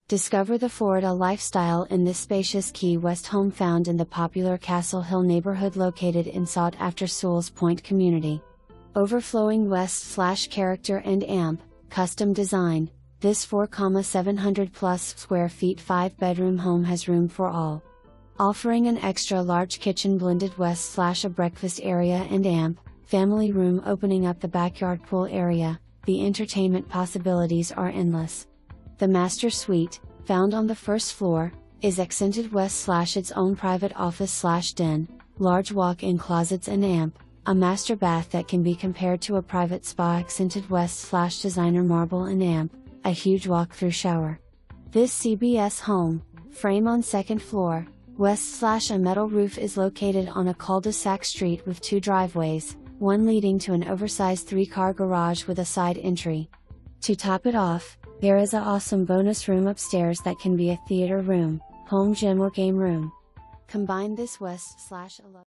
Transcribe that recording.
Discover the Florida lifestyle in this spacious Key West home found in the popular Castle Hill neighborhood located in sought-after Sewell's Point community. Overflowing West/character and amp, custom design, this 4,700 plus square feet 5-bedroom home has room for all. Offering an extra large kitchen blended West/a breakfast area and amp, family room opening up the backyard pool area, the entertainment possibilities are endless. The master suite, found on the first floor, is accented West/its own private office/den, large walk-in closets and amp, a master bath that can be compared to a private spa accented West/designer marble and amp, a huge walk-through shower. This CBS home, frame on second floor, West/a metal roof is located on a cul-de-sac street with 2 driveways, one leading to an oversized 3-car garage with a side entry. To top it off, there is a awesome bonus room upstairs that can be a theater room, home gym or game room. Combine this West/a